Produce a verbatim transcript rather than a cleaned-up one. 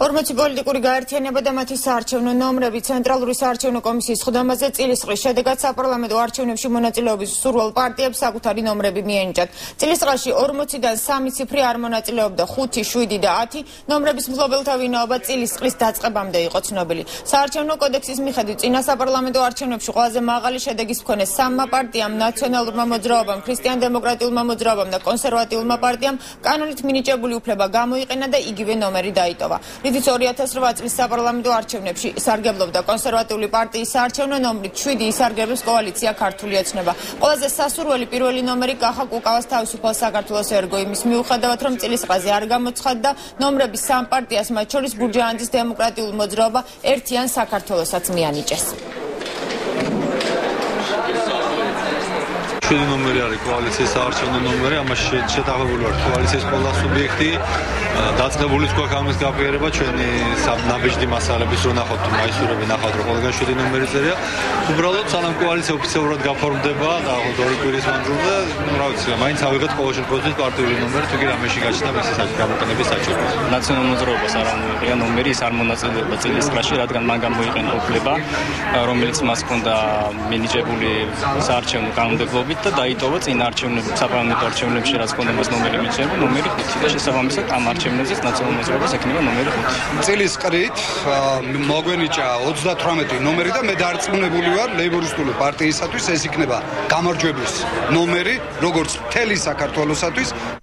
ორმოცი პოლიტიკური გაერთიანება და მათი საარჩევნო ნომრები ცენტრალური საარჩევნო კომისიის სხდომაზე წილისყრის შედეგად საპარლამენტო არჩევნებში მონაწილეობის მსურველ პარტიებს საკუთარი ნომრები მიენიჭათ. წილისყრაში ორმოციდან სამი ციფრი არ მონაწილეობდა, ხუთი, შვიდი და ათი ნომრების მფლობელთა ვინაობა წილისყრის დაწყებამდე იყო ცნობილი. საარჩევნო კოდექსის მიხედვით წინა საპარლამენტო არჩევნებში ყველაზე მაღალი შედეგის მქონე სამმა პარტიამ-ნაციონალურმა მოძრაობამ, ქრისტიან-დემოკრატიულმა მოძრაობამ და კონსერვატიულმა პარტიამ კანონით მინიჭებული უფლება გამოიყენა და იგივე ნომერი დაიტოვა. იდიც ორი ათას რვა წლის საპარლამენტო არჩევნებში ისარგებლობდა კონსერვატიული პარტიის საარჩევნო ნომრით შვიდი ისარგებლებს კოალიცია ქართული ოცნება. ყველაზე სასურველი პირველი ნომერი კახა კუკავას თავისუფალ საქართველოს ერგო იმის მიუხედავად რომ წილისყრაზე არ გამოცხადდა ნომრების სამ პარტიას მათ შორის ბურჯაანძის დემოკრატიულ მოძრაობა ერთიან საქართველოსაც მიანიჭეს. შვიდი ნომერი არის კოალიციის საარჩევნო ნომერი, ამაში შეთანხმებული ვართ კოალიციის ყველა სუბიექტი. დაწყებული გვაქვს ამის გაფიერება, ჩვენი ნაბეჭდი მასალების რო ნახავთ, მაისურები ნახავთ, რომ ყველგან შვიდი ნომერი წერია. უბრალოდ სანამ კოალიცია ოფიციალურად გაფორმდება და ორი კვირის მანძილზე, რა ვიცი, მაინც ავიღოთ ყოველ შემთხვევაში პარტიული ნომერი, თუ კი რამეში გაჩნდა მისი გამოყენების საჭიროება. ნაციონალურ მოძრაობას არ ამოიყრია ნომერი, ის არ მონაწილეობდა წილისყრაში, რადგან მან გამოიყენა უფლება, რომელიც მას ჰქონდა მინიჭებული საარჩევნო კანონმდებლობით და დაიტოვა წინა არჩევნებში, საპარლამენტო არჩევნებში, რაც ჰქონდა მას ნომერი მიჩნეული, ნომერი ხუთი და შესაბამისად ამ არჩევნებზე ნაციონალურ მოძრაობას ექნება ნომერი ხუთი. წილისყრით მოგვენიჭა ოცდათვრამეტი ნომერი და მე დარწმუნებული ვარ ლეიბორისტული პარტიისათვის ეს იქნება გამარჯვების ნომერი, როგორც მთელი საქართველოსათვის.